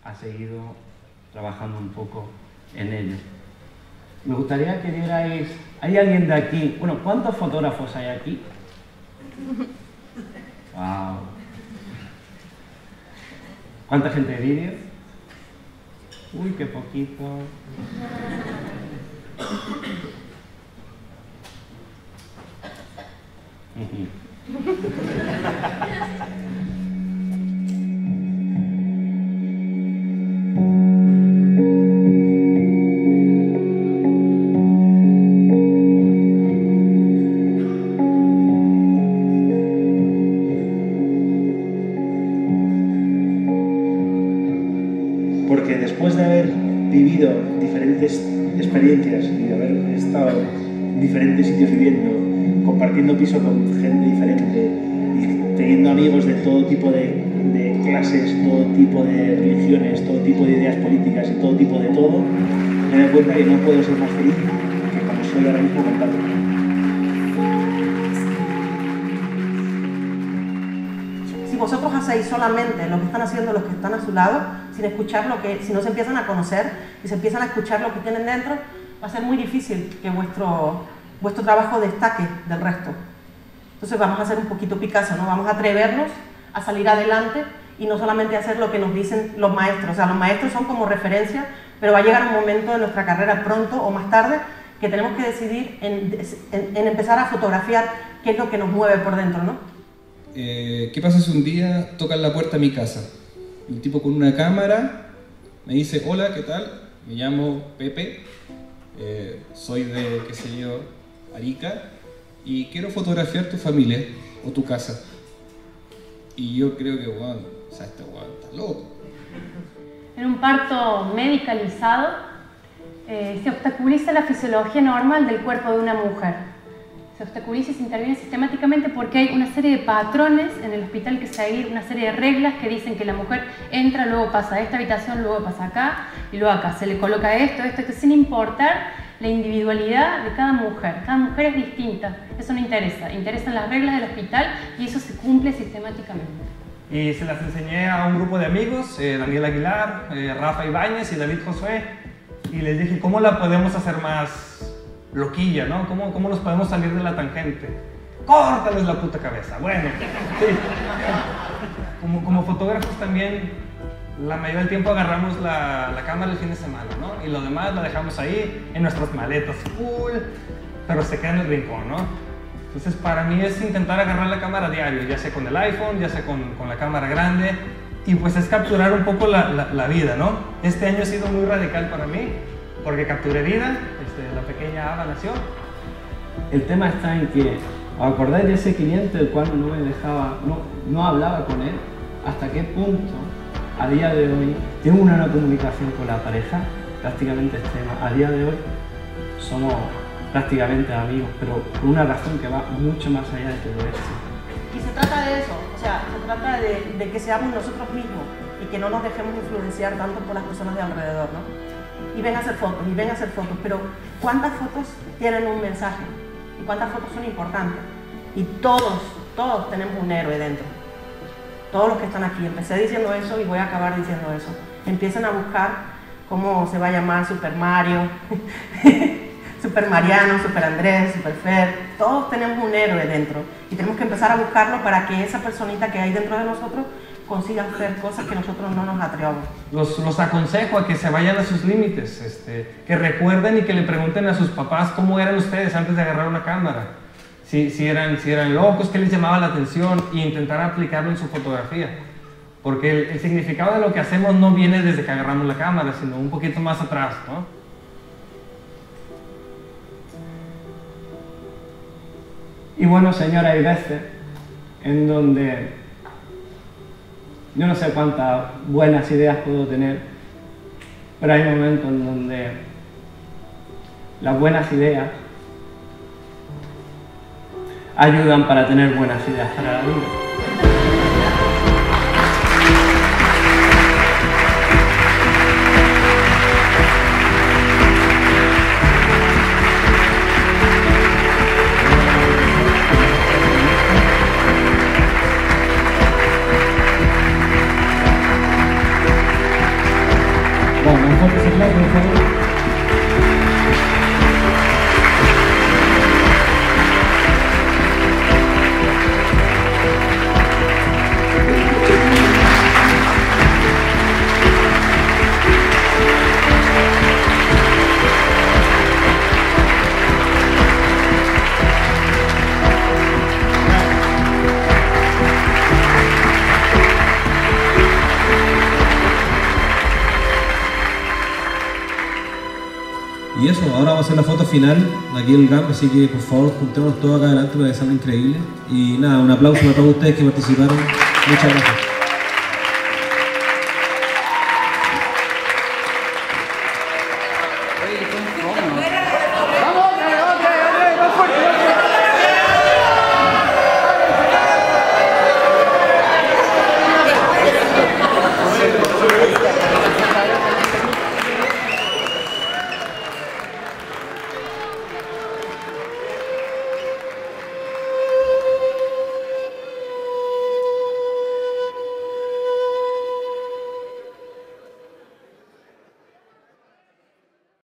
ha seguido trabajando un poco en ello. Me gustaría que vierais... ¿Hay alguien de aquí? Bueno, ¿cuántos fotógrafos hay aquí? ¡Wow! ¿Cuánta gente de vídeo? Uy, qué poquito. Porque después de haber vivido diferentes experiencias y de haber estado en diferentes sitios viviendo, compartiendo piso con gente diferente y teniendo amigos de todo tipo de clases, todo tipo de religiones, todo tipo de ideas políticas y todo tipo de todo, me doy cuenta que no puedo ser más feliz que como soy ahora mismo contando. Si vosotros hacéis solamente lo que están haciendo los que están a su lado, sin escuchar si no se empiezan a conocer y se empiezan a escuchar lo que tienen dentro, va a ser muy difícil que vuestro trabajo destaque del resto. Entonces vamos a ser un poquito Picasso, ¿no? Vamos a atrevernos a salir adelante y no solamente hacer lo que nos dicen los maestros. O sea, los maestros son como referencia, pero va a llegar un momento de nuestra carrera pronto o más tarde que tenemos que decidir en empezar a fotografiar qué es lo que nos mueve por dentro, ¿no? ¿Qué pasa si un día tocan la puerta de mi casa? Un tipo con una cámara me dice: hola, ¿qué tal? Me llamo Pepe, soy de, qué sé yo, Arica, y quiero fotografiar tu familia o tu casa. Y yo creo que, bueno, o sea, este weón está loco. En un parto medicalizado se obstaculiza la fisiología normal del cuerpo de una mujer. Se obstaculiza y se interviene sistemáticamente porque hay una serie de patrones en el hospital que seguir, una serie de reglas que dicen que la mujer entra, luego pasa a esta habitación, luego pasa acá y luego acá. Se le coloca esto, sin importar la individualidad de cada mujer. Cada mujer es distinta, eso no interesa. Interesan las reglas del hospital y eso se cumple sistemáticamente. Y se las enseñé a un grupo de amigos, Daniel Aguilar, Rafa Ibáñez y David Josué, y les dije, ¿cómo la podemos hacer más loquilla, ¿no? ¿Cómo nos podemos salir de la tangente? ¡Córtales la puta cabeza! Bueno, sí. Como fotógrafos también, la mayoría del tiempo agarramos la cámara el fin de semana, ¿no? Y lo demás la dejamos ahí en nuestras maletas, full, pero se queda en el rincón, ¿no? Entonces para mí es intentar agarrar la cámara a diario, ya sea con el iPhone, ya sea con la cámara grande, y pues es capturar un poco la vida, ¿no? Este año ha sido muy radical para mí, porque capturé vida, la pequeña Ava nació. El tema está en que, ¿os acordáis de ese cliente del cual no me dejaba, no hablaba con él? ¿Hasta qué punto a día de hoy tengo una comunicación con la pareja prácticamente extrema? A día de hoy somos prácticamente amigos, pero por una razón que va mucho más allá de todo esto. Y se trata de eso, o sea, se trata de que seamos nosotros mismos y que no nos dejemos influenciar tanto por las personas de alrededor, ¿no? Y ven a hacer fotos, y ven a hacer fotos, pero ¿cuántas fotos tienen un mensaje? ¿Y cuántas fotos son importantes? Y todos tenemos un héroe dentro. Todos los que están aquí. Empecé diciendo eso y voy a acabar diciendo eso. Empiecen a buscar cómo se va a llamar Super Mario, Super Mariano, Super Andrés, Super Fer. Todos tenemos un héroe dentro y tenemos que empezar a buscarlo para que esa personita que hay dentro de nosotros consigan hacer cosas que nosotros no nos atrevamos. Los aconsejo a que se vayan a sus límites, que recuerden y que le pregunten a sus papás cómo eran ustedes antes de agarrar una cámara. Si eran locos, qué les llamaba la atención, e intentar aplicarlo en su fotografía. Porque el significado de lo que hacemos no viene desde que agarramos la cámara, sino un poquito más atrás, ¿no? Y bueno, señora, hay veces en donde yo no sé cuántas buenas ideas puedo tener, pero hay momentos en donde las buenas ideas ayudan para tener buenas ideas para la vida. Bueno, un fuerte aplauso, por favor. Y eso, ahora vamos a hacer la foto final aquí en el GAMP, así que por favor juntémonos todos acá adelante para que salga increíble. Y nada, un aplauso a todos ustedes que participaron. Muchas gracias.